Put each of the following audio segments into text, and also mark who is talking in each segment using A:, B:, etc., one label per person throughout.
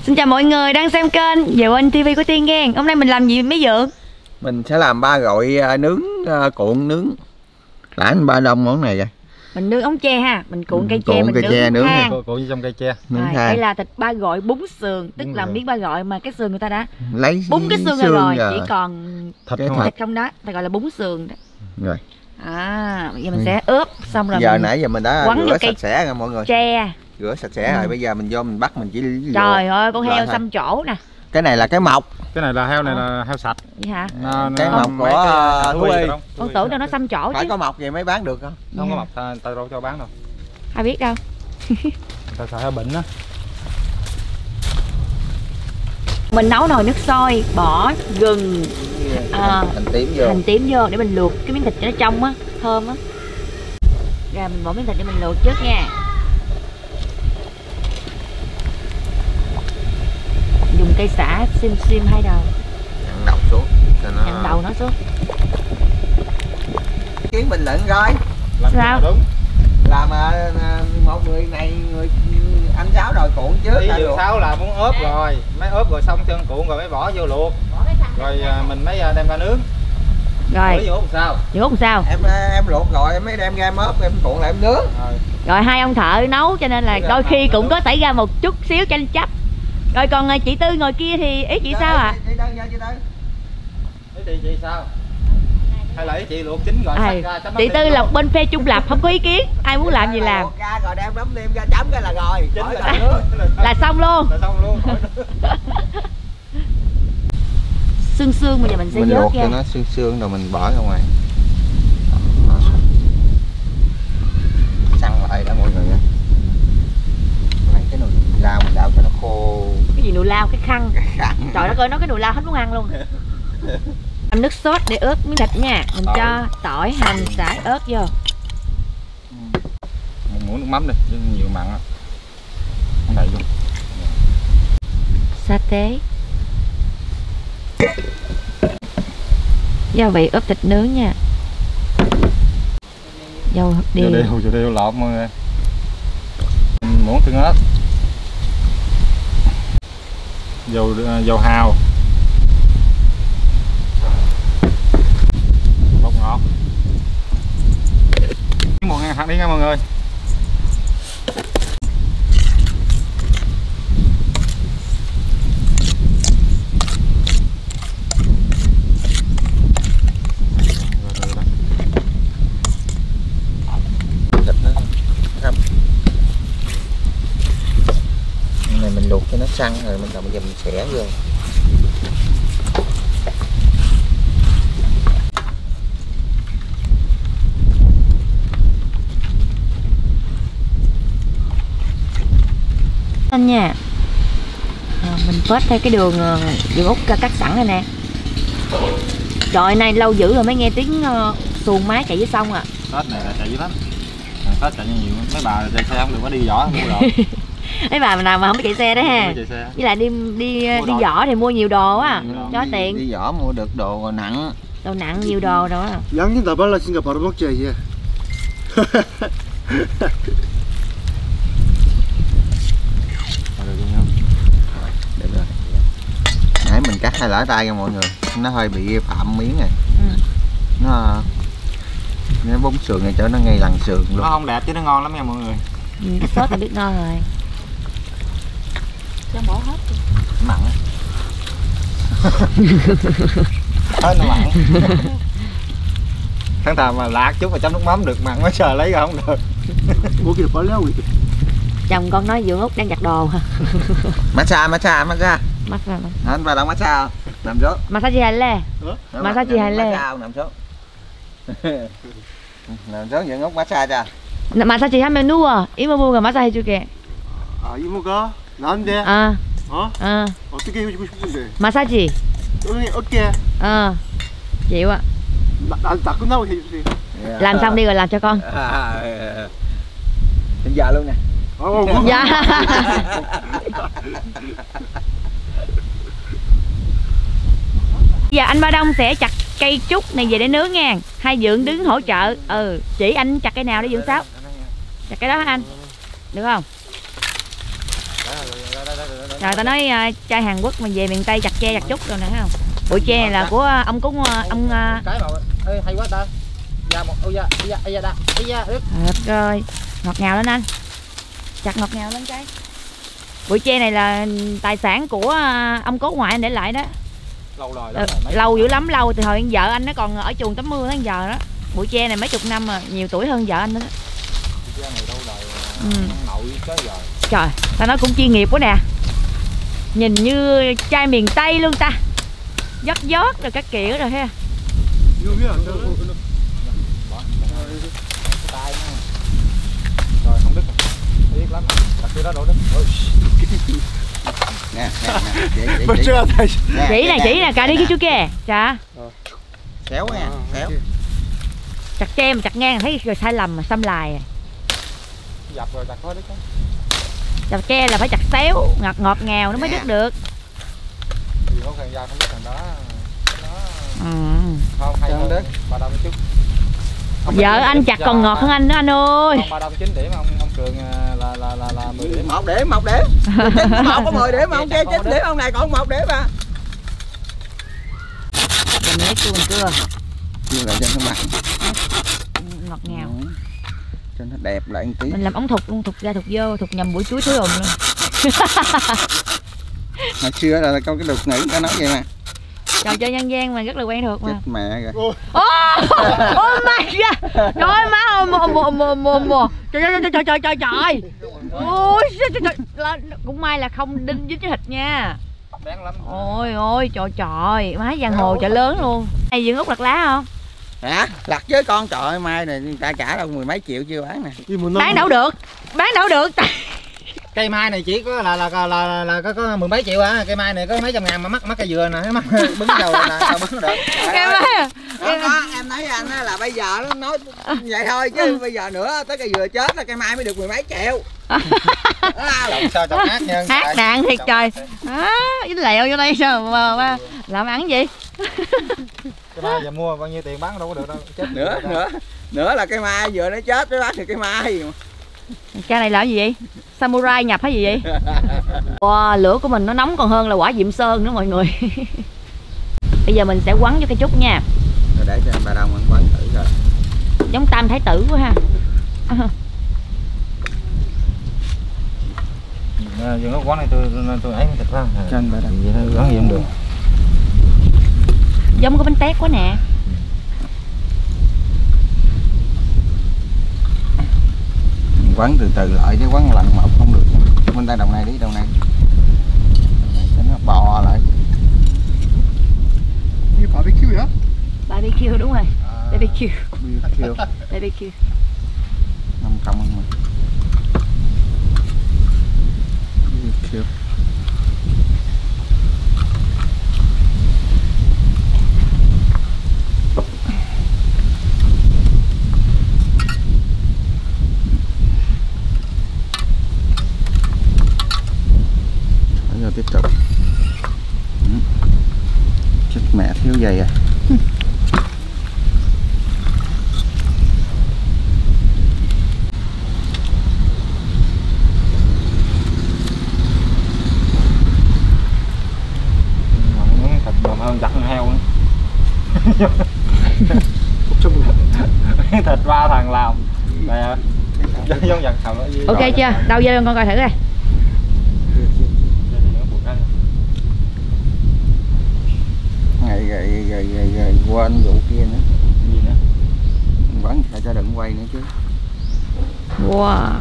A: Xin chào mọi người đang xem kênh Diệu Anh TV của Tiên Ghen. Hôm nay mình làm gì mấy Dượng?
B: Mình sẽ làm ba gỏi nướng cuộn nướng. Nãy anh ba đông món này vậy.
A: Mình nướng ống tre ha, mình cuộn cây tre, mình
B: nướng
A: than.
C: Cuộn trong cây tre.
A: Đây là thịt ba gỏi bún sườn, tức là miếng ba gỏi mà cái sườn người ta đã
B: lấy
A: bún cái xương rồi, chỉ còn
C: thịt
A: không đó, ta gọi là bún sườn đó.
B: Rồi.
A: Bây giờ mình sẽ ướp xong rồi.
B: Giờ nãy giờ mình đã
A: quấn
B: rửa sạch sẽ rồi mọi người.
A: Tre.
B: Rửa sạch sẽ rồi, bây giờ mình vô mình bắt mình chỉ.
A: Trời ơi, con heo xăm chỗ nè.
B: Cái này là cái mọc.
C: Cái này là heo này là heo sạch.
A: Vậy hả?
B: Cái mọc của thú y.
A: Con tưởng đâu nó xăm chỗ chứ.
B: Phải có mọc gì mới bán được không?
C: Không có mọc ta đâu cho bán đâu.
A: Ai biết đâu.
C: Ta sợ heo bệnh đó.
A: Mình nấu nồi nước sôi, bỏ gừng, hành tím vô để mình luộc cái miếng thịt cho nó trong á, thơm á. Rồi mình bỏ miếng thịt để mình luộc trước nha. Dùng cây sả xiêm hai đầu.
B: Nhặn đầu xuống.
A: Nhặn đầu nó xuống.
B: Kiến bình luận rồi.
A: Sao?
C: Đúng.
B: Làm một người này người anh Sáu rồi cuộn trước.
C: Ý Dượng Sáu là muốn ướp rồi, mới ướp rồi xong chân cuộn rồi mới bỏ vô luộc. Rồi mình mới đem ra nướng.
A: Rồi.
C: Dượng sao?
A: Dượng sao?
B: Em luộc rồi em mới đem ra em ướp em cuộn lại em nướng.
A: Rồi hai ông thợ nấu cho nên là đôi khi cũng có xảy ra một chút xíu tranh chấp. Rồi còn chị Tư ngồi kia thì ý chị sao ạ?
C: Chị sao? Hay là ý chị luộc chín rồi
A: chị Tư là bên phe trung lập, không có ý kiến, ai muốn làm gì làm.
B: Ra rồi đem nấm liêm ra chấm cái là rồi.
A: Là xong luôn. Xương bây giờ mình sẽ vớt
B: luộc
A: ra.
B: cho nó xương rồi mình bỏ ra ngoài. Săn lại đó mọi người nha. Cái nồi lao mình đảo cho nó khô.
A: Cái gì nồi lao, cái khăn. Trời đất ơi, nó cái nồi lao hết muốn ăn luôn. Làm nước sốt để ướp miếng thịt nha. Mình cho tỏi, hành, sả, ớt vô.
C: Một muỗng nước mắm đi, chứ nhiều mặn á. Không đầy luôn.
A: Sa tế. Gia vị ướp thịt nướng nha. Dầu điều
C: lộn mọi người. Muỗng tương ớt. Dầu hào. Bột ngọt. Một hạt đi nha mọi người.
B: Này mình luộc cho nó săn rồi mình cầm mình xẻ vô.
A: Anh nha. Mình phết theo cái đường Út cắt sẵn này nè. Trời này lâu dữ rồi mới nghe tiếng xuồng máy chạy dưới sông à.
C: Tết này là chạy dữ lắm. Tết chạy nhiều, mấy bà chạy xe không được có đi võ mua đồ.
A: Mấy bà nào mà không biết chạy xe đó ha. Với lại đi võ thì mua nhiều đồ á, cho tiền.
B: Đi võ mua được đồ nặng.
A: Đồ nặng nhiều đồ đó.
D: 양념 다 발랐으니까 바로 먹자 이제.
B: Được rồi. Nãy mình cắt hai lỡ tay cho mọi người, nó hơi bị phạm miếng này. Nó bún sườn này cho nó ngay lần sườn luôn.
C: Nó không đẹp chứ nó ngon lắm nha mọi người.
A: Cái sốt là biết ngon rồi. Cho bỏ hết đi.
B: Mặn á. Hết nó mặn.
C: Tháng tà mà lạc chút mà chấm nước mắm được mặn quá trời lấy ra không được.
D: 고기를 빨리 하고 있대.
A: Chồng con nói Dượng Út đang giặt đồ hả?
B: Massage. Anh vào đâu massage không? Nằm xuống.
A: Massage 할래? Massage 할래?
B: Nằm xuống. Nằm xuống Dượng Út massage cho.
A: 마사지 하면 누워. 이모부가 마사지 해줄게.
D: 아 이모가 나한테? 어떻게 해주고 싶은데?
A: 마사지.
D: 형이 어깨?
A: chịu ạ.
D: 나 끝나고 해주세요.
A: Làm xong đi rồi làm cho con.
B: Hiện giờ luôn nè.
A: Dạ. Giờ anh Ba Đông sẽ chặt cây trúc này về để nướng nha. Hai Dượng đứng hỗ trợ. Chỉ anh chặt cây nào để Dượng Sáu. Chặt cái đó anh. Được không? Rồi ta nói trai Hàn Quốc mà về miền Tây chặt tre chặt trúc rồi nè, thấy không? Bụi tre này là của ông cúng ông
C: cái mà ê, hay quá ta. Dạ một ôi da
A: rồi ngọt ngào lên anh. Chặt ngọt ngào lên cái. Bụi tre này là tài sản của ông cố ngoại anh để lại đó.
C: Lâu rồi
A: đó. Lâu dữ lắm, lâu từ hồi vợ anh nó còn ở chuồng tắm mưa đến giờ đó. Bụi tre này mấy chục năm mà, nhiều tuổi hơn vợ anh nữa đó.
C: Bụi tre này đâu rồi nội tới giờ.
A: Trời, ta nói cũng chuyên nghiệp quá nè. Nhìn như trai miền Tây luôn ta. Dót rồi các kiểu rồi ha.
C: Rồi không đứt. Biết lắm. Đặt cái đó đổ đứt.
B: Nè,
A: chỉ nè, cà đi cái chú kia. Chà.
B: Xéo nha, xéo.
A: Chặt tre mà chặt ngang thấy rồi sai lầm mà xăm lài à.
C: Dập rồi chặt có đứt đó.
A: Chặt tre là phải chặt xéo, ngọt ngào nó mới đứt được.
C: Vì có khăn da không biết thằng đó. Không, hay hơn đứt. Bà Đông chút.
A: Vợ anh chặt còn ngọt hơn anh nữa anh ơi.
C: Không, bà Đông 9 điểm, ông Cường là 10 điểm.
B: 1 điểm. 1 có 10 điểm mà ông kia 9 điểm, ông này còn 1 điểm à.
A: Mình lấy chuông cưa.
B: Chuông lại cho nó mặn.
A: Ngọt ngào.
B: Cho nó đẹp lại một tí.
A: Mình làm ống thục luôn, thục ra thục vô, thục nhầm buổi chuối thối ồn luôn.
B: Hồi xưa là câu cái đục ngữ ta nói vậy mà.
A: Trò chơi nhân gian mà rất là quen thuộc mà.
B: Chết mẹ rồi.
A: Oh my god. Trời má trời. Ôi trời. Cũng may là không đinh dính thịt nha.
C: Đáng lắm.
A: Ôi trời, má giang hồ chợ lớn luôn. Này Dương Út lặt lá không?
B: Hả? Lặt với con, trời ơi, mai này người ta trả đâu 10 mấy triệu chưa bán nè.
A: Bán đâu được.
C: Cây mai này chỉ có là có 10 mấy triệu à. Cây mai này có mấy trăm ngàn mà mắc cây dừa nè, mắc bứng đầu là sao bứng được.
A: Cây mai.
B: Em thấy anh là bây giờ nó nói vậy thôi chứ bây giờ nữa tới cây dừa chết là cây mai mới được 10 mấy triệu.
C: Sao chọc ác nhân.
A: Hát đạn thiệt trời. Dính lẹo vô đây sao mà làm ăn gì?
C: Cây mai giờ mua bao nhiêu tiền bán đâu có được đâu. Chết
B: nữa là cây mai vừa nó chết mới bán được cây mai.
A: Cái này là cái gì vậy? Samurai nhập hay gì vậy? Wow, lửa của mình nó nóng còn hơn là quả diệm sơn nữa mọi người. Bây giờ mình sẽ quấn vô cây trúc nha.
B: Rồi để cho bà Đông quấn thử rồi.
A: Giống Tam Thái Tử quá ha.
C: Dừng nó quán này tôi ấy thịt ra.
B: Trên bà Đông
C: vậy thôi, quán gì không được.
A: Giống có bánh tét quá nè.
B: Quán từ từ lại chứ quán lần một không được. Bên tay đồng này đi, đồng này cho nó bò lại.
D: Như barbecue hả?
A: Barbecue đúng rồi. Barbecue. Barbecue.
B: 5 công không mà. Barbecue. Rồi tiếp tục. Chết mẹ thiếu giày à.
C: Thịt bầm hơn giặt con heo nữa. Thịt 3 thằng làm. Nè. Giống giặt thằng đó.
A: Ok chưa? Đâu vô con coi thử coi.
B: Rồi quên vụ kia nữa.
C: Gì nữa?
B: Quán cho đừng quay nữa chứ.
A: Wow.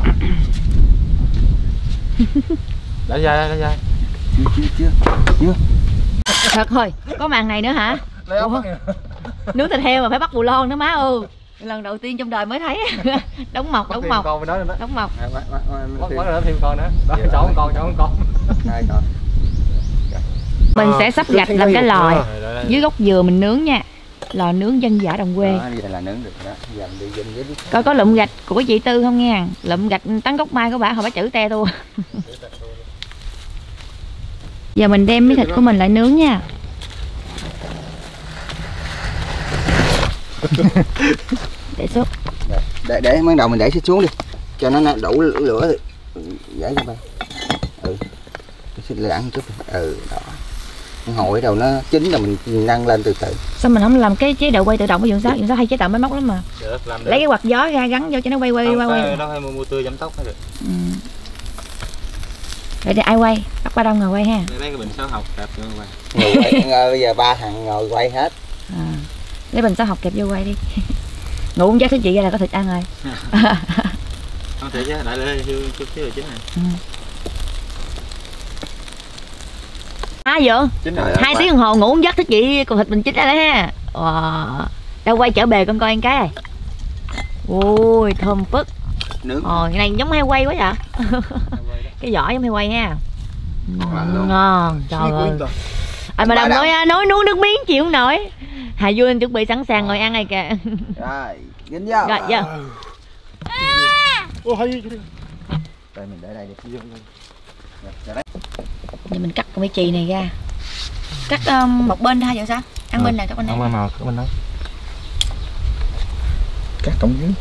C: Để dây.
B: Chưa.
A: Thật thôi, có màn này nữa hả? Nướng thịt heo mà phải bắt bù lon nữa má ơi. Lần đầu tiên trong đời mới thấy. Đóng mọc. Đóng mọc.
C: Bắt nữa thêm con nữa. Đó, chỗ con.
A: Mình sẽ sắp gạch làm cái lò dưới gốc dừa mình nướng nha. Lò nướng dân dã đồng quê.
B: Vậy là nướng được đó. Giờ mình đi dân với đi.
A: Coi có lụm gạch của chị Tư không nha. Lụm gạch tán gốc mai của bà hồi bà chữ te tua. Giờ mình đem miếng thịt của mình lại nướng nha. Để xuống.
B: Để ban đầu mình để xuống đi. Cho nó đủ lửa thì dễ cho bà. Xin ăn chút. Đó. Hồi đầu nó chín rồi mình nâng lên từ từ.
A: Sao mình không làm cái chế độ quay tự động của Dượng Sáu? Dượng Sáu hay chế tạo máy móc lắm mà.
C: Được, làm được.
A: Lấy cái quạt gió ra gắn vô cho nó quay.
C: Đó hay mua tươi giảm tốc mới được.
A: Để ai quay? Bắt Ba Đông ngồi quay ha.
C: Lấy cái bình số học kẹp vô quay.
B: Bây giờ 3 thằng ngồi quay hết.
A: Lấy bình số học kẹp vô quay đi. Ngủ không dắt thứ chị ra là có thịt ăn rồi.
C: Không thể chứ, đại lên chút xíu rồi chín này.
A: Dượng, 2 tiếng đồng hồ ngủ không dắt thích chị, còn thịt mình chín ra đấy ha. Đâu quay chở bề con coi ăn cái này. Ôi thơm phức. Cái này giống heo quay quá vậy. Cái vỏ giống heo quay ha. Ngon, trời ơi. Mà Đồng nói nuốt nước miếng chịu không nổi. Hà Du anh chuẩn bị sẵn sàng ngồi ăn này kìa.
B: Rồi, dính vô.
A: Rồi, vô.
B: Đây mình để đây đi.
A: Giờ mình cắt con mấy chì này ra. Cắt một bên thôi vậy sao? Ăn bên này, cắt bên này.
C: Không màu, cắt bên đó.
B: Cắt cổng dưới,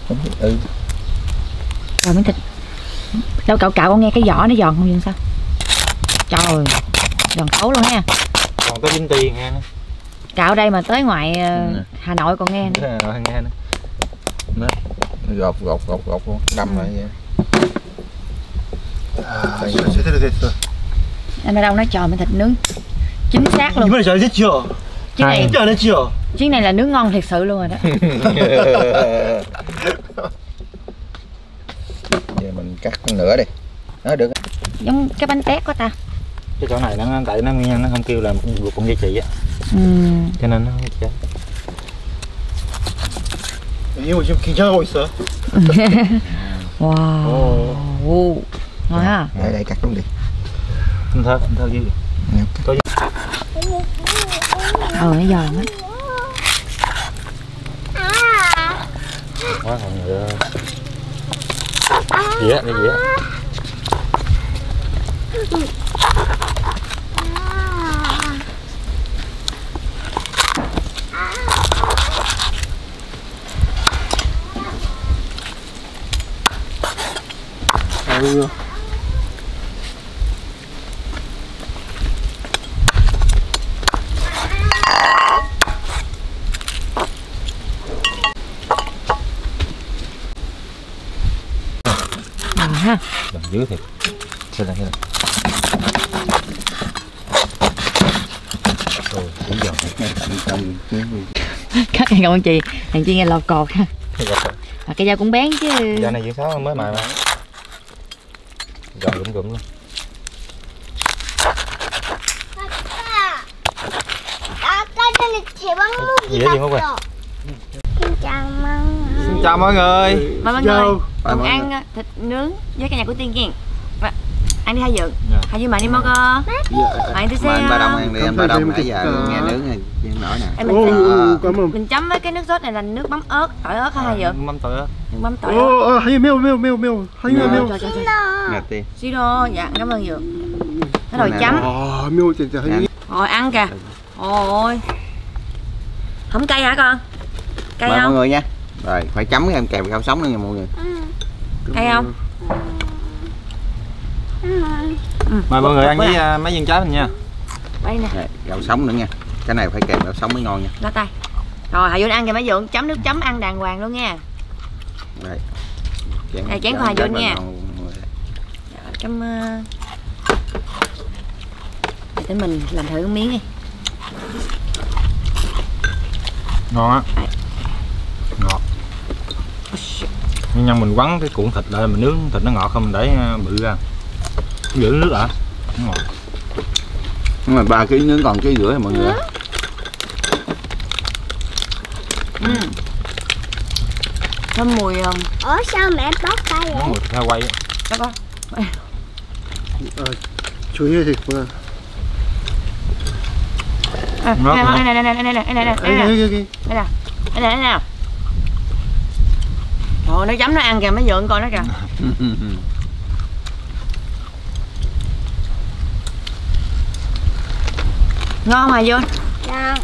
A: Rồi miếng thịt. Đâu cạo con nghe cái vỏ nó giòn không vậy sao? Trời, giòn xấu luôn ha.
C: Còn có dính tiền nghe.
A: Cạo đây mà tới ngoài Hà Nội còn nghe nữa.
C: Nghe nữa.
B: Gọt luôn, đâm lại vậy.
A: Anh ở đâu nói trời, miếng thịt nướng chính xác luôn.
D: 이번에 잘 됐죠?
A: Chiếc này,
D: 진짜 안 했지요?
A: chiếc này là nướng ngon thiệt sự luôn rồi đó.
B: Giờ mình cắt con nửa đi. Nó được.
A: Giống cái bánh tét của ta.
C: Cái chỗ này nó tại nó nguyên nó không kêu là luộc con dây chị á. Cho nên nó không chết.
D: 이거 지금 긴장하고 있어.
A: Wow. Ngon ha.
B: Để đây cắt luôn đi.
C: Không thơ dưới. Có
A: Nó giòn á.
C: quá còn nữa. Dĩa, đi dĩa.
A: Ha.
C: Đằng dưới thì xem đây. Rồi, cũng giòn.
A: Cắt ngay con chị, thằng Chi nghe lọt cột ha. Cái dao cũng bén chứ.
C: Dạo này Dượng Sáu mới mài mà. Giòn gụm luôn. Dĩa gì không quay? Xin chào mọi người.
A: Mời mọi người. Còn ăn thịt nướng với cả nhà của Tiên Kiên. Ăn đi Hai Dượng. Hai Dượng mời đi mau cơ. Mời đi xem.
B: Ba Đông ăn đi, em Ba Đông nãy giờ nghe nướng này chiên nổi nè.
A: Mình chấm với cái nước sốt này là nước mắm ớt, tỏi ớt hả Hai Dượng?
C: Mắm tỏi ớt.
A: Nước mắm tỏi ớt.
D: 하이 매워. 하이 매워.
B: Ngạc Tiên.
A: Siro, dạ cảm ơn Dượng. Cái nồi chấm.
D: 매워 진짜. 하이.
A: Rồi ăn kìa. Ôi. Không cay hả con? Cay
B: Mời
A: không?
B: mọi người nha. Rồi, phải chấm em kèm rau sống nữa nha mọi người.
A: Cay không?
C: Mời mọi người ăn với mấy viên trái mình nha.
A: Đây nè.
B: Đây, rau sống nữa nha. Cái này phải kèm rau sống mới ngon nha.
A: Lá tay. Rồi Hà Dượng ăn kìa mấy Dượng, chấm nước chấm ăn đàng hoàng luôn nha.
B: Đây.
A: Đây chén của Hà Dượng nha. Chấm để mình làm thử miếng đi.
C: Ngon á. Ngọt. Nhưng mình quấn cái cuộn thịt lại mình nướng thịt nó ngọt không mình để bự ra. Giữ nước ạ. Nó ngọt.
B: Nhưng mà 3 kg nướng còn 1,5 kg mọi người.
A: Thơm mùi
E: sao mẹ bóc tay vậy?
C: Nó mùi heo quay.
A: đó con.
D: 조용히 해야겠구나.
A: Đây nè. Trời nó chấm nó ăn kìa mấy Dượng coi nó kìa. Ngon mà Dượng.
E: Ngon.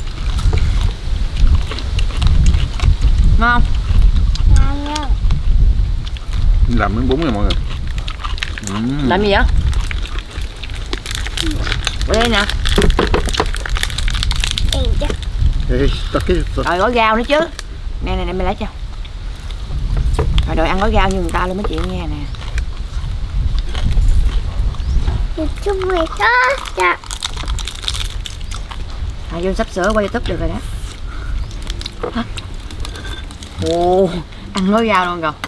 A: Ngon.
E: Ngon nha.
B: Làm miếng bún này mọi người.
A: Làm gì vậy? Ở đây nè.
D: 에이, 딱해졌어.
A: Rồi gói rau nữa chứ. Nè nè nè mày lấy cho. Rồi đòi ăn gói rau như người ta luôn mấy chị nghe nè.
E: 유튜브에 떴다.
A: Hà Dương sắp sửa qua YouTube được rồi đó. Hả? Ồ, ăn gói rau luôn rồi.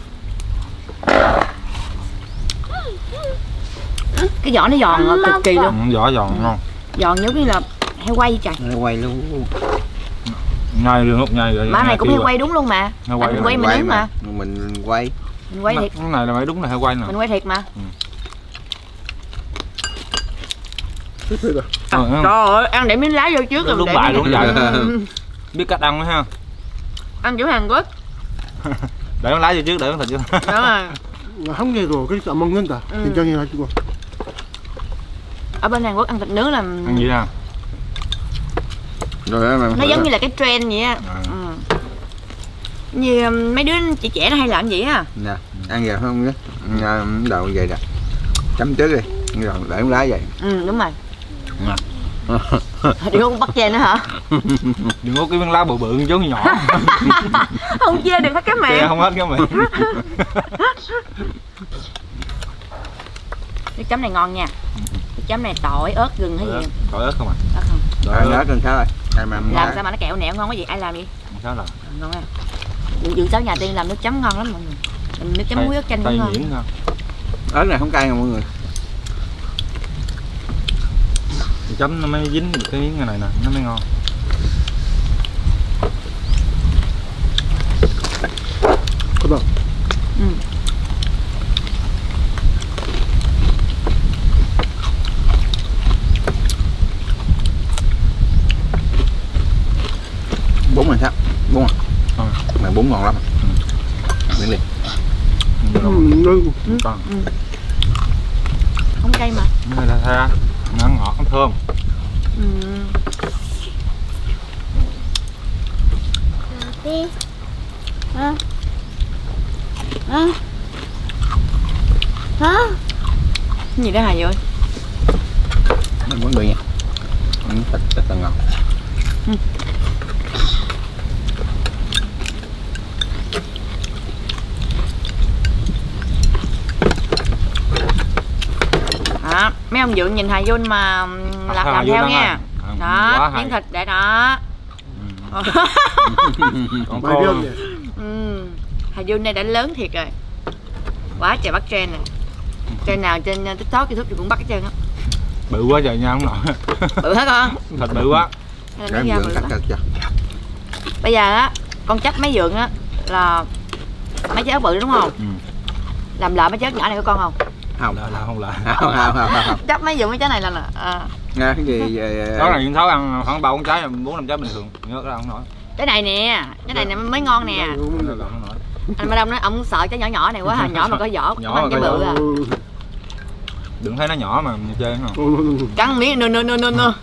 A: Cái vỏ nó giòn cực kỳ luôn.
C: Vỏ giòn ngon.
A: Giòn giống như là heo quay trời.
B: Nó quay luôn.
C: Nhai luôn, lúc nhai rồi.
A: Má này cũng heo quay đúng luôn mà.
C: Heo quay,
A: Anh quay mình nướng mà.
B: Mình quay.
A: Mình quay thiệt.
C: Cái này là phải đúng là heo quay nè.
A: Mình quay thiệt mà.
D: 실패다.
A: Trời ơi, ăn để miếng lá vô trước rồi
C: Đúng
A: để
C: bài
A: miếng-
C: đúng vậy. Biết cách ăn đó ha.
A: Ăn kiểu Hàn Quốc.
C: Để con lá vô trước, để con thịt vô.
A: Đúng rồi.
D: 한국에도 그렇게 안 먹는다. 굉장해가지고.
A: Ở bên Hàn Quốc ăn thịt nướng là
C: Ăn gì nè.
B: Rồi đó,
A: nó giống như là cái trend vậy á. Như mấy đứa trẻ trẻ nó hay làm vậy á.
B: Nè, ăn giờ không nhé. Đầu vậy nè. Chấm trước đi. Rồi để con lá vậy.
A: Đúng rồi. Đi không bắt chê nữa hả?
C: Đừng có cái miếng lá bự bự giống như nhỏ.
A: Không chê được hết cái
C: Chê
A: miệng.
C: không hết cái miệng.
A: Cái chấm này ngon nha. Cái chấm này tỏi, ớt, gừng hay gì?
C: Tỏi ớt không à?
A: Ớt không?
B: Rồi nó cần sao rồi?
A: Làm sao mà nó kẹo nẹo ngon quá vậy? Ai làm vậy?
C: Sao là?
A: Ngon à. Dương Sáu nhà Tiên làm nước chấm ngon lắm mọi người. Làm nước chấm muối ớt chanh cũng ngon.
C: Nhuyễn ngon.
B: Ớt này không cay nha mọi người.
C: Chấm nó mới dính được cái miếng này nè, nó mới ngon.
D: 그다.
B: Bún là sao? Bún à? Mà bún ngon lắm. Miếng đi.
C: Còn.
A: Không cay mà.
C: Nó là tha, nó ngọt, nó thơm.
E: đi.
A: Cái gì đó Hà vậy?
B: Nó muốn người nha. Thịt rất là ngon.
A: Đó, mấy ông Dượng nhìn Hà Dun mà làm theo nha. Đó, miếng thịt để đó.
C: Còn
D: 많이
C: khô.
D: 배웠네.
A: Hà Dun này đã lớn thiệt rồi. Quá trời bắt trend này. Trend nào trên TikTok, YouTube thì cũng bắt hết trơn á.
C: Bự quá trời nha không nổi.
A: Bự hết con.
C: Thịt bự quá.
A: Hay là
B: Để
A: nó ra
B: em
A: bự
B: cắt
A: quá.
B: cắt cho.
A: Bây giờ á, con chấp mấy Dượng á là mấy trái ớt bự đúng không? Làm lại mấy trái ớt nhỏ này của con không?
B: Không.
C: Không lại.
B: Không.
A: Chấp mấy Dượng mấy trái này là
B: Nghe cái gì
C: Đó là những tháo ăn khoảng 3 4 trái, 4 5 trái bình thường. Nhớ cái đó không nổi.
A: trái này nè, trái này mới ngon nè.
C: Không nổi.
A: Anh Ba Đông nói ông sợ trái nhỏ nhỏ này quá, nhỏ mà có vỏ,
C: Nhỏ
A: ăn
C: mà
A: trái
C: có
A: bự à.
C: Đừng thấy nó nhỏ mà chơi nó không.
A: Cắn miếng no.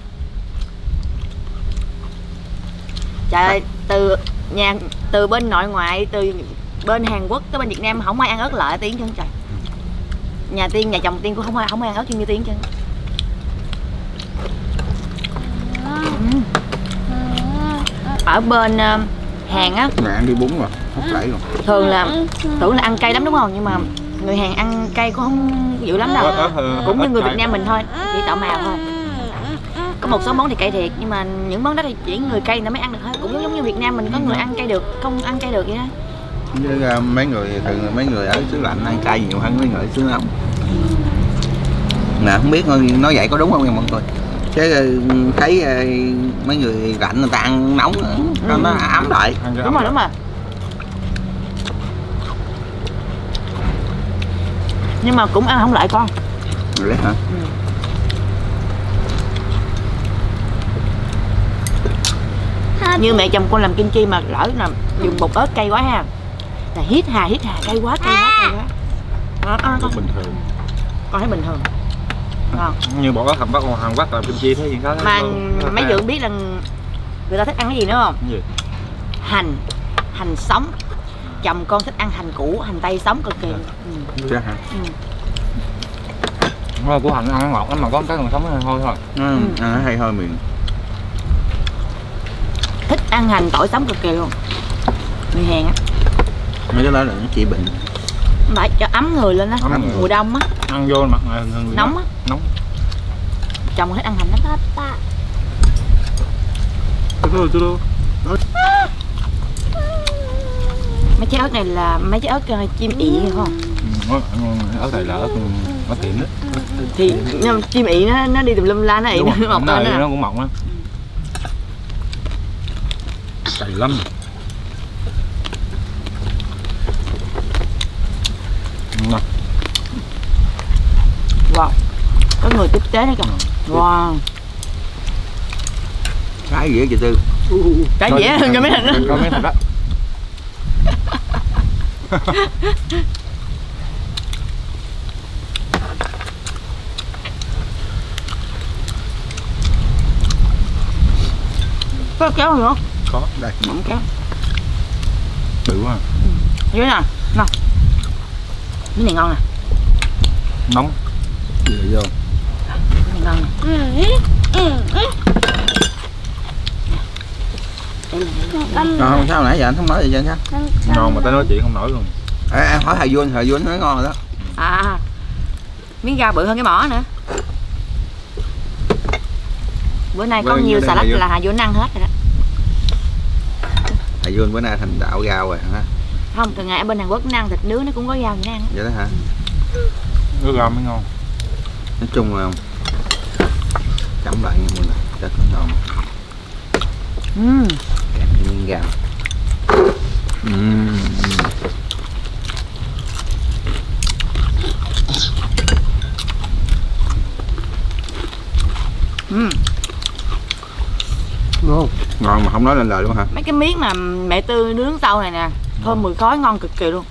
A: Trời ơi, từ bên nội ngoại, từ bên Hàn Quốc tới bên Việt Nam không ai ăn ớt lại Tiên chân trời. Nhà Tiên, nhà chồng Tiên cũng không ai ăn ớt như Tiên chân. Ở bên Hàn á,
B: Mẹ ăn đi bún rồi, hấp lẩy rồi.
A: thường là tưởng là ăn cay lắm đúng không, nhưng mà người Hàn ăn cay cũng không dữ lắm đâu, cũng như người Việt Nam mình thôi, chỉ tạo màu thôi. Có một số món thì cay thiệt, nhưng mà những món đó thì chỉ người cay nó mới ăn được thôi, cũng giống như Việt Nam mình có người ăn cay được, không ăn cay được vậy đó.
B: Với mấy người thường mấy người ở xứ lạnh ăn cay nhiều hơn mấy người ở xứ nóng. Nè không biết nói vậy có đúng không nha mọi người, chứ thấy mấy người lạnh người ta ăn nóng nó ấm lại.
A: Đúng rồi. Nhưng mà cũng ăn không lại con.
B: Đấy hả?
A: Như mẹ chồng con làm kim chi mà lỡ là dùng bột ớt cay quá ha, là hít hà cay quá. Con
C: Bình thường.
A: thấy bình thường. Ngon.
C: Như bọn Hàn Quốc làm kim chi thấy gì khác.
A: Mà mấy Dượng biết là người ta thích ăn cái gì nữa không?
C: Cái gì?
A: Hành sống. Chồng con thích ăn hành củ, hành tây sống cực kỳ.
B: Chứ hả?
C: Thôi củ hành ăn ngọt lắm mà có cái còn sống này thôi.
B: Ăn nó hay hơi miệng.
A: Thích ăn hành tỏi sống cực kỳ luôn. Người Hàn á.
B: Mấy cái đó là nó trị bệnh.
A: Phải cho ấm người lên á. Mùa đông á.
C: Ăn vô mặt người
A: nóng á.
C: Nóng.
A: Chồng thích ăn hành lắm.
E: Papa.
D: 들어.
A: Mấy trái ớt này là mấy trái ớt chim ị hay không?
C: Ớt này là ớt tiệm đó.
A: Thì chim ị nó đi tùm lum la nó ị nó mọc lên đó.
C: Nó cũng mọc á. Cày lắm.
A: Wow. Có người tiếp tế đấy kìa. Wow.
B: Cái gì á chị Tư?
A: Cái dễ hơn cho mấy thằng đó.
C: Có mấy thằng đó.
A: Có kéo nữa.
C: Có.
B: Đây.
A: Không kéo.
C: Bự quá.
A: Dưới nè. Nè. Cái này ngon nè.
C: Nóng.
B: Vừa vô.
A: Cái này ngon nè.
B: Không sao nãy giờ anh không nói gì cho anh sao?
C: Ngon mà tao nói chuyện không nổi luôn.
B: Em hỏi Hà Duân nói ngon rồi đó.
A: À. Miếng rau bự hơn cái mỏ nữa. Bữa nay có nhiều xà lách là Hà Duân ăn hết rồi đó.
B: Hà Duân bữa nay thành đạo rau rồi hả?
A: Không, từ ngày ở bên Hàn Quốc nó ăn thịt nướng nó cũng có rau vậy nó ăn.
B: Vậy đó hả?
C: Nước rau mới ngon.
B: Nói chung là chấm lại nha mọi người, rất là ngon. Miếng rau.
D: Ngon.
B: Ngon mà không nói lên lời luôn hả?
A: Mấy cái miếng mà mẹ Tư nướng tàu này nè, thơm mùi khói ngon cực kỳ luôn.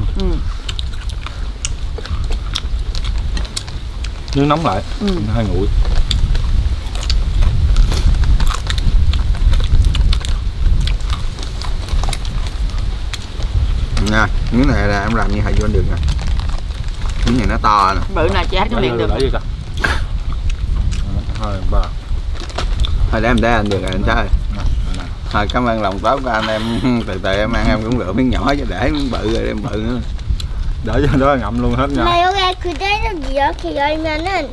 C: Nướng nóng lại, hơi nguội.
B: Nè, miếng này là em làm như Hà Duân được nè. Miếng này nó to nè.
A: Bự nào chị hết cái miệng được.
C: Thôi ba.
B: Thôi để em để anh được rồi anh trai. Thôi cảm ơn lòng tốt của anh em. Từ từ em ăn em cũng lựa miếng nhỏ chứ để miếng bự rồi em bự nữa.
C: Để cho đó ngậm luôn hết nha.
E: 엄마 여기 그대로 이렇게 열면은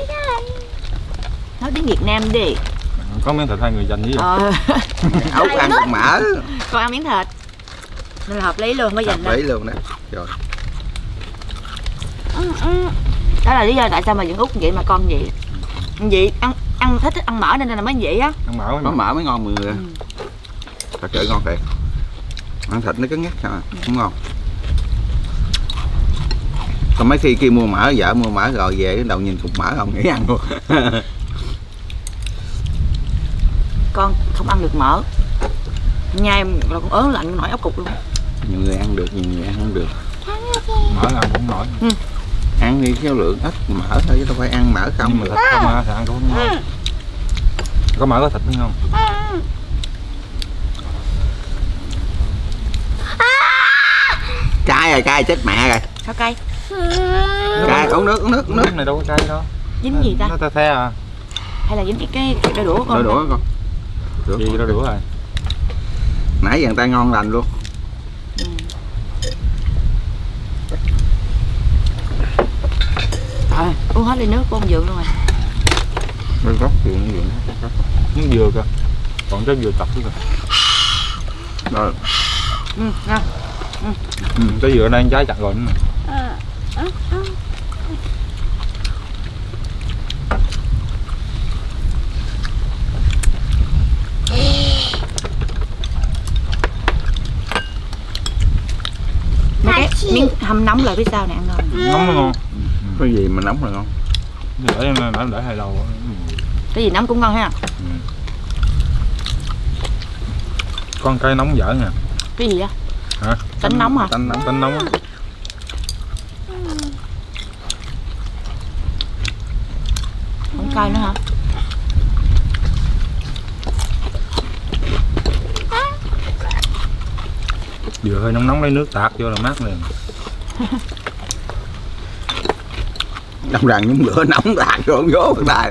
A: Nói tiếng Việt Nam đi.
C: Có miếng thịt hai người dành với gì?
B: Ốc ăn con mỡ.
A: Con ăn miếng thịt. Nên là hợp lý luôn, mới dành
B: Hợp lý luôn đó. Rồi.
A: Đó là lý do tại sao mà vẫn út vậy mà con vậy. Vậy ăn thích ăn mỡ nên là mới vậy á.
C: Ăn mỡ
B: Có mỡ mới ngon mọi người. Thật sự ngon thiệt. Ăn thịt nó cứng ngắt sao à, không ngon. Còn mấy khi kia mua mỡ, vợ mua mỡ rồi về đầu nhìn cục mỡ không nghĩ ăn luôn.
A: Con không ăn được mỡ. Nhai là con ớn lạnh nổi ốc cục luôn.
B: Nhiều người ăn được, nhiều người ăn không được.
C: Mỡ ăn cũng nổi.
B: Ăn đi số lượng ít mỡ thôi chứ đâu phải ăn mỡ không.
C: Nhưng mà thịt không thì ăn cũng ngon. Có mỡ có thịt đúng không?
B: Cay chết mẹ rồi.
A: Sao cay?
B: Cay, uống nước.
C: Nước này đâu có cay đâu.
A: Dính gì ta?
C: Nó the the à.
A: Hay là dính cái đôi đũa của con?
B: Đôi đũa con.
C: Gì đôi đũa rồi.
B: Nãy giờ người ta ngon lành luôn.
A: Rồi, uống hết ly nước của ông Dượng luôn rồi.
B: Đôi gốc chuyện gì
C: Nước dừa kìa. Còn trái dừa chặt nữa kìa.
B: Rồi.
A: Nè.
C: Trái dừa đang trái chặt rồi nữa.
A: Mấy cái miếng hầm nóng lại phía sau này ăn ngon.
C: Nóng nó ngon.
B: Cái gì mà nóng là ngon.
C: Để hai đầu.
A: Cái gì nóng cũng ngon ha.
C: Con cây nóng dở nè.
A: Cái gì vậy?
C: Hả?
A: Tánh nóng hả?
C: Tánh nóng á.
A: Không cay nữa hả?
C: Dừa hơi nóng lấy nước tạt vô là mát liền.
B: Trong rằng những bữa nóng lạc rộn rố tay.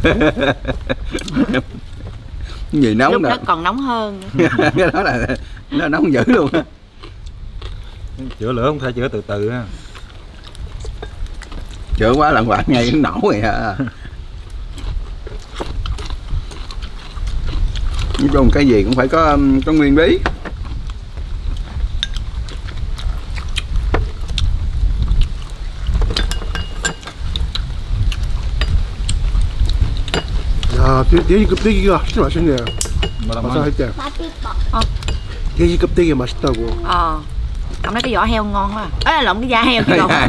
B: Gì nóng
A: lúc
B: đó.
A: đó còn nóng hơn.
B: Cái đó là nó nóng dữ luôn á.
C: Chữa lửa không thể chữa từ từ ha.
B: Chữa quá lặng quạng ngay nó nổ rồi hả. Nói chung cái gì cũng phải có nguyên lý.
D: 야, 돼지 껍데기가 진짜 맛있네. 아까 할 때.
E: 맛있어.
D: 돼지 껍데기가 맛있다고.
A: Ông nói cái vỏ heo ngon quá. Ấy lộn cái da heo chứ lộn.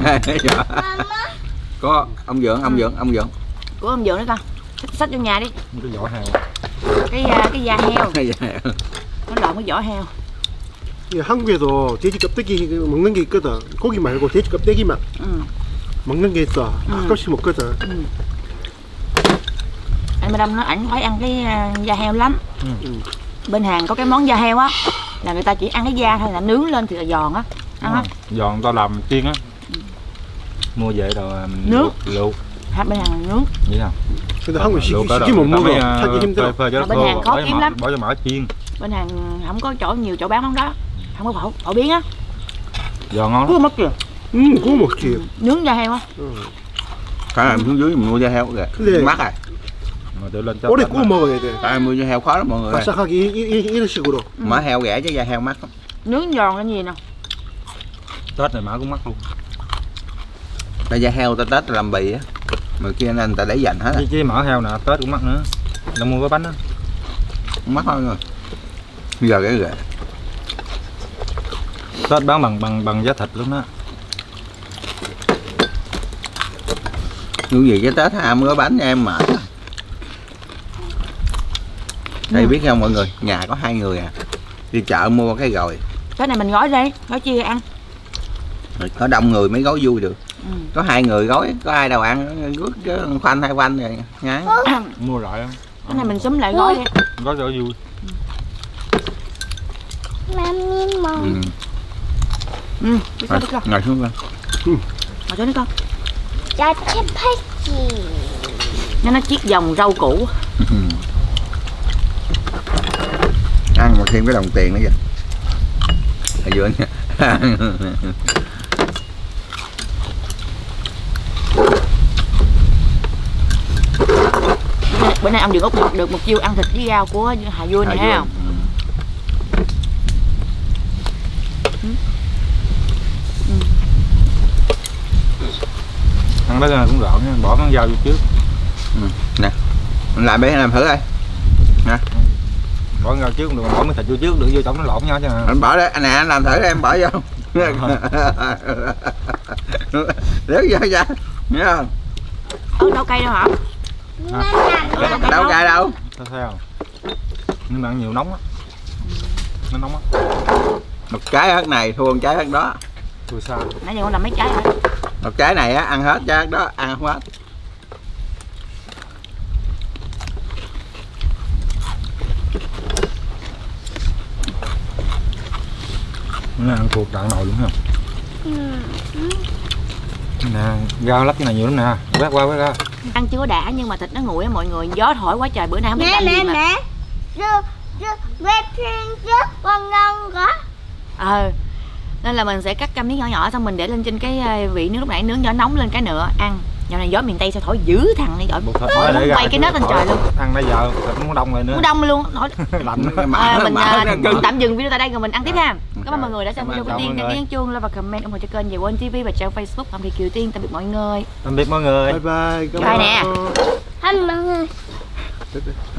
B: Có ông Dượng.
A: Của ông Dượng đó con. Xách vô nhà đi.
C: Cái vỏ heo.
A: Cái da heo. Nó lộn cái vỏ heo.
D: 이 한국에도 돼지 껍데기 먹는 게 있거든. 고기 말고 돼지 껍데기만 먹는 게 있어. 가끔씩 먹거든.
A: Anh Madam nói ảnh phải ăn cái da heo lắm. Bên Hàn có cái món da heo á là người ta chỉ ăn cái da thôi, là nướng lên thì là giòn á. Ăn á.
C: Giòn tao làm chiên á. Mua về rồi
A: nước
C: luộc.
A: Bên Hàn là nướng.
C: Vậy nào?
D: 근데 한국 시키 못 먹어. 찾기 힘들어.
A: Bên Hàn khó kiếm lắm.
C: Bỏ cho mỡ chiên.
A: Bên Hàn không có nhiều chỗ bán món đó. Không có phổ biến á.
C: Giòn ngon
A: Cua
C: lắm.
A: mất kìa.
D: 구워 먹지.
A: Nướng da heo á.
B: Cả làm xuống dưới mình mua da heo kìa. Mắc rồi.
C: Mà tự lên cho.
D: 오래 구워 먹어야 돼.
B: Tại mua da heo khó lắm mọi người.
D: 바삭하게 이런 식으로.
B: Mỡ heo rẻ chứ da heo mắc lắm.
A: Nướng giòn lên gì nè.
C: Tết này mỡ cũng mắc luôn.
B: Tại da heo ta Tết làm bì á. Mà kia nên ta để dành hết á.
C: Chứ mỡ heo nè, Tết cũng mắc nữa. Nó mua cái bánh á.
B: Không mắc thôi rồi. Bây giờ cái ghệ.
C: Tết bán bằng giá thịt luôn đó.
B: Như gì cái Tết ham gói bánh em mệt. Đây biết không mọi người, nhà có 2 người à. Đi chợ mua cái rồi.
A: Cái này mình gói đi, gói chia ăn.
B: Có đông người mới gói vui được. Có 2 người gói, có ai đâu ăn, rước khoanh 2 khoanh rồi ngán.
C: Mua lại không?
A: Cái này mình xúm lại gói đi.
C: Gói cho vui.
E: Mami mong.
A: Biết con.
B: Ngồi xuống con.
A: Ngồi xuống đi con.
E: 야채 팔찌.
A: Nó chiết dòng rau củ.
B: Ăn mà thêm cái đồng tiền nữa kìa. Ở dưới nha.
A: Bữa nay ông Điền Úc học được một chiêu ăn thịt với rau của Hà Vui này ha.
C: Ăn đó cũng gọn nha, bỏ con dao vô trước.
B: Nè, mình làm thử coi. Nè.
C: Bỏ con dao trước được, bỏ miếng thịt vô trước, đừng vô trong nó lộn nhau chứ.
B: Anh bỏ đấy, nè anh làm thử em bỏ vô. Léo vô ra, nghe không?
A: Đâu cây đâu hả?
B: Đâu cây đâu?
C: Theo. Nhưng mà ăn nhiều nóng á. Nó nóng á.
B: Một trái ớt này thua một trái ớt đó.
C: Thua sao?
A: Nãy giờ con làm mấy trái rồi.
B: Một trái này á ăn hết, trái ớt đó ăn không hết.
C: Nó ăn cuộc đạn nồi luôn không? Nè, rau lắp cái này nhiều lắm nè, quét qua quét ra.
A: Ăn chưa có đã nhưng mà thịt nó nguội á mọi người, gió thổi quá trời, bữa nay không biết ăn gì mà.
E: Mẹ trước con ngon quá.
A: Nên là mình sẽ cắt cam miếng nhỏ nhỏ xong mình để lên trên cái vị nước lúc nãy nướng cho nóng lên cái nữa ăn. Dạo này gió miền Tây sao thổi dữ thằng này rồi. Quay cái nết lên trời luôn.
C: Ăn nãy giờ thịt muốn đông rồi nữa.
A: Muốn đông luôn.
C: Lạnh.
A: Mình tạm dừng video tại đây rồi mình ăn tiếp ha. Cảm ơn mọi người đã xem video của Tiên, đăng ký nhấn chuông, like và comment ủng hộ cho kênh về Quên TV và trang Facebook Phạm Thị Kiều Tiên. Tạm biệt mọi người.
C: Tạm biệt mọi người.
D: Bye bye.
A: Bye nè.
E: Anh